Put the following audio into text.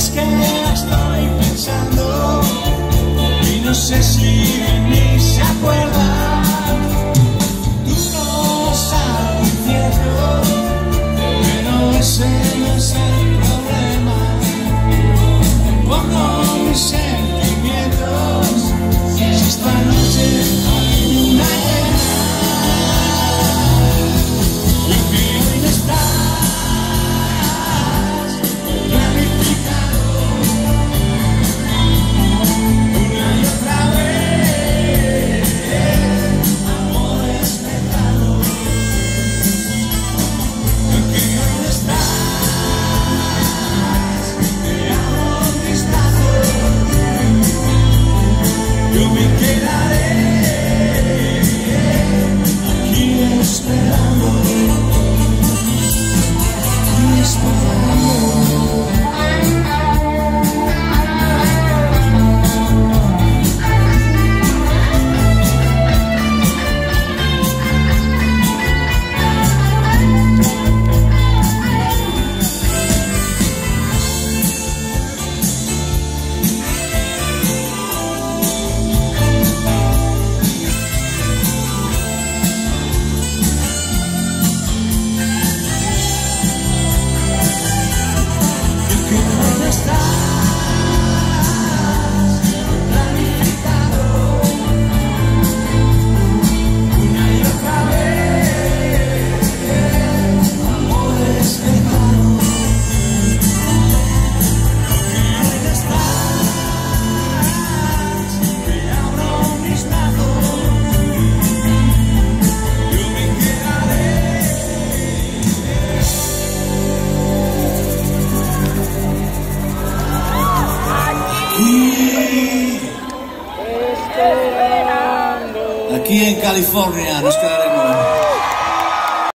es que la estoy pensando y no sé si ni se acuerda. Tú no sabes cierto, pero ese no es el problema. Pongo mis sentimientos y esta noche hay una guerra. Y que hoy no estás planificado una y otra vez. Amor es pecado. Y que hoy no estás, te abro mis brazos. Yo me quedaré aquí esperando. Aquí en California nos quedamos.